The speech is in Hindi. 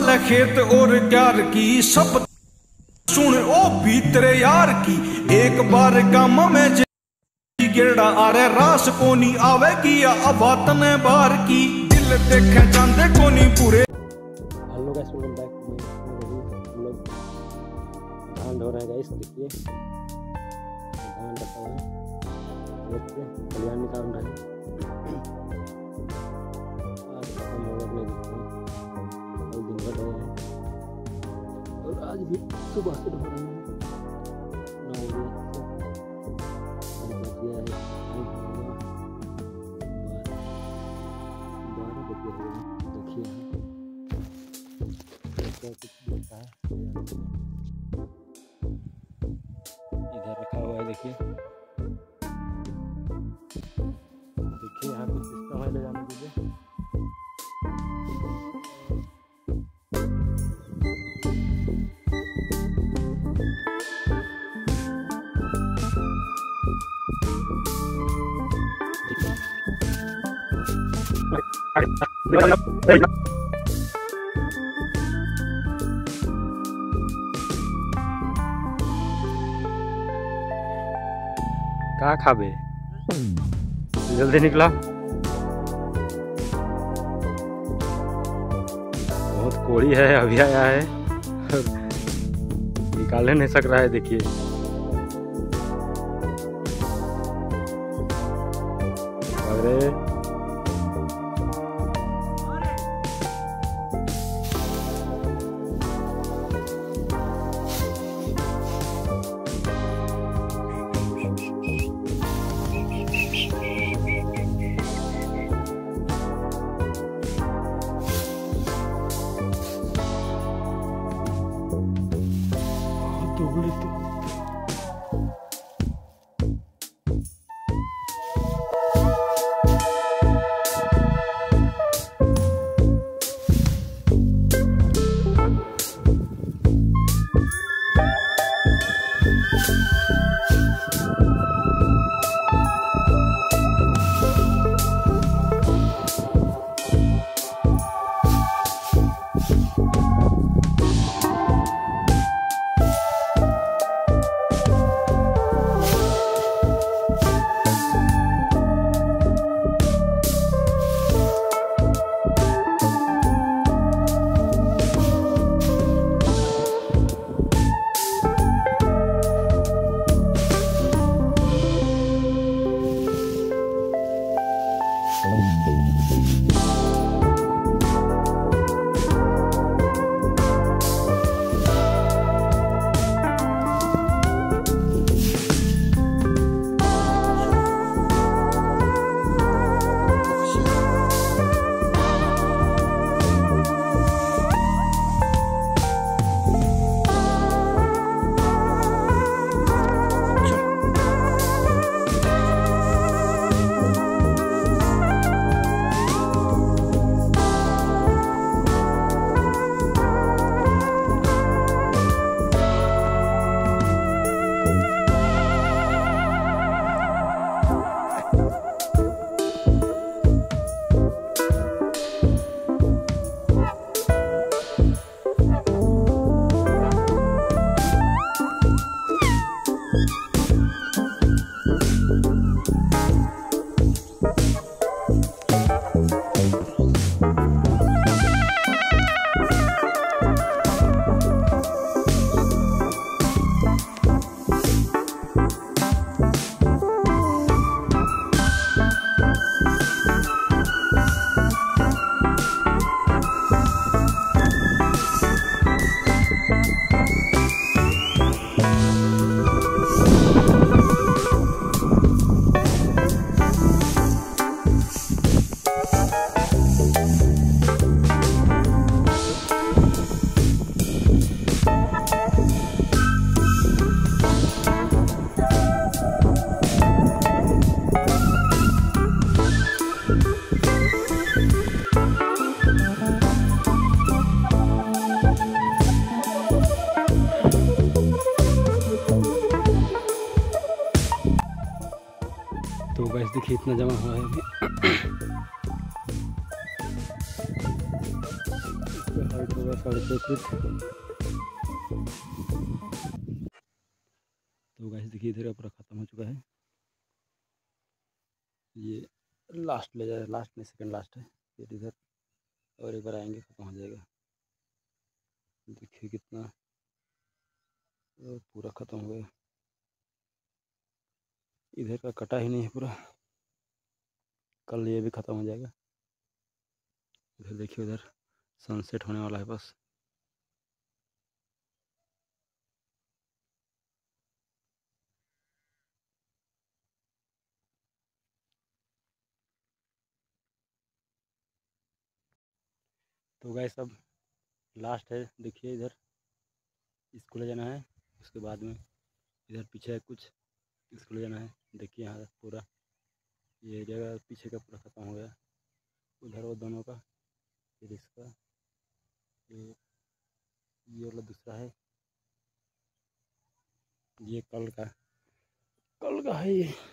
साल खेत और क्यार की सब सुन ओ भीतरे यार की। एक बार गामा में गेड़ा आरे रास कोनी आवे किया अबातन बार की दिल देखे जांदे कोनी पूरे। Hello guys, welcome back to हम लोग धान ढो रहे हैं गाइस। देखिए धान रखा हुआ है, देखिए कल्याण निकाल रहे हैं। आज हम लोग अपने कल दिन भर रहे हैं और आज भी सुबह से ढो रहे हैं। इधर रखा हुआ है, देखिए देखिए यहाँ कुछ सिस्टम है ले जाने के लिए। कहाँ खाबे जल्दी निकला, बहुत कोड़ी है, अभी आया है निकाले नहीं सक रहा है। देखिए अरे तो गैस देखिए इतना जमा हुआ है अभी। हाइट होगा 46 फीट। तो गाइस देखिए इधर का पूरा ख़त्म हो चुका है। ये लास्ट ले जाए, लास्ट में सेकंड लास्ट है। फिर इधर और एक बार आएंगे ख़त्म हो जाएगा। देखिए कितना पूरा ख़त्म हो गया। इधर का कटा ही नहीं है पूरा, कल ये भी ख़त्म हो जाएगा। इधर देखिए, उधर सनसेट होने वाला है बस। तो गाइस सब लास्ट है। देखिए इधर स्कूल जाना है, उसके बाद में इधर पीछे कुछ स्कूल जाना है। देखिए यहाँ पूरा ये जगह पीछे का पूरा ख़त्म हो गया। उधर वो दोनों का, फिर इसका, ये वाला दूसरा है, ये कल का है ये।